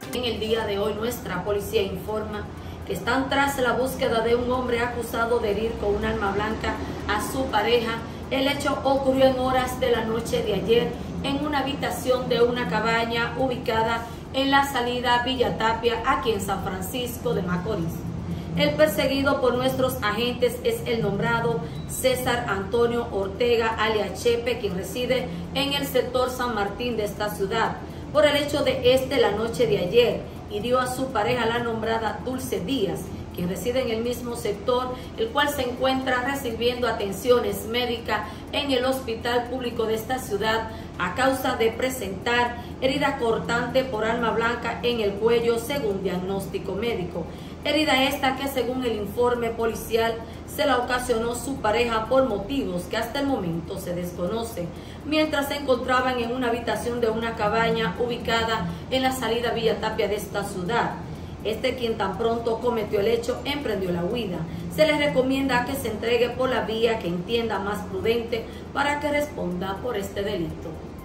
En el día de hoy nuestra policía informa que están tras la búsqueda de un hombre acusado de herir con un arma blanca a su pareja. El hecho ocurrió en horas de la noche de ayer en una habitación de una cabaña ubicada en la salida Villa Tapia, aquí en San Francisco de Macorís. El perseguido por nuestros agentes es el nombrado César Antonio Ortega, alias Chepe, quien reside en el sector San Martín de esta ciudad. Por el hecho de la noche de ayer, hirió a su pareja, la nombrada Dulce Díaz, quien reside en el mismo sector, el cual se encuentra recibiendo atenciones médicas en el hospital público de esta ciudad a causa de presentar herida cortante por arma blanca en el cuello, según diagnóstico médico. Herida esta que, según el informe policial, se la ocasionó su pareja por motivos que hasta el momento se desconocen, mientras se encontraban en una habitación de una cabaña ubicada en la salida Villa Tapia de esta ciudad. Quien tan pronto cometió el hecho, emprendió la huida. Se les recomienda que se entregue por la vía que entienda más prudente para que responda por este delito.